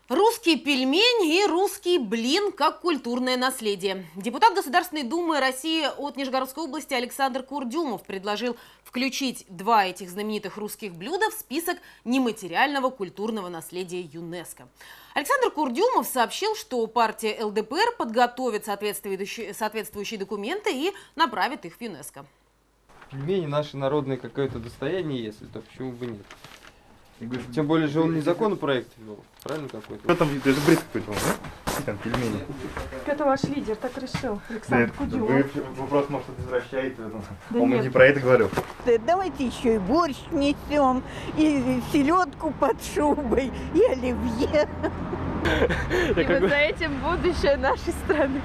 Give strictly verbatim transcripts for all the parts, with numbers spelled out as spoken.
Русский пельмень и русский блин как культурное наследие. Депутат Государственной Думы России от Нижегородской области Александр Курдюмов предложил включить два этих знаменитых русских блюда в список нематериального культурного наследия ЮНЕСКО. Александр Курдюмов сообщил, что партия эл дэ пэ эр подготовит соответствующие, соответствующие документы и направит их в ЮНЕСКО. Пельмени наши народные какое-то достояние, если то почему бы нет? Тем более же он не законопроект вел, правильно какой-то? Что там, это же бред какой-то, да? Какие там пельмени? Это ваш лидер так решил, Александр Да, Курдюмов. вы вопрос, может, извращаете. Да Он нет. не про это говорил. Давайте еще и борщ несем, и селедку под шубой, и оливье. И вот за этим будущее нашей страны.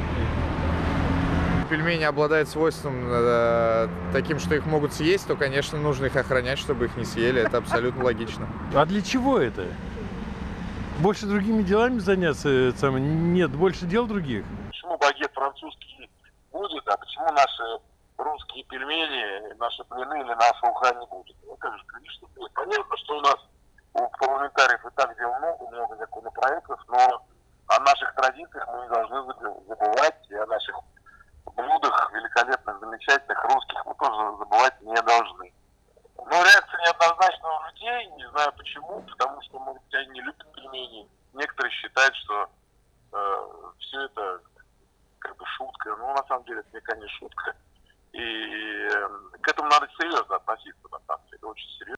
Пельмени обладают свойством э, таким, что их могут съесть, то, конечно, нужно их охранять, чтобы их не съели. Это абсолютно логично. А для чего это? Больше другими делами заняться? это самое, Нет, больше дел других. Почему багет французский будет, а почему наши русские пельмени, наши блины или наша уха не будет? Это же, конечно, будет. Понятно, что у нас у парламентариев и так дел много, много законопроектов, но о наших традициях мы не должны забывать, и о наших блюдах великолепных, замечательных, русских мы тоже забывать не должны. Но реакция неоднозначна у людей, не знаю почему, потому что, может быть, они не любят пельмени. Некоторые считают, что э, все это как бы шутка. Ну, на самом деле, это никакая не шутка. И э, к этому надо серьезно относиться, на самом деле, очень серьезно.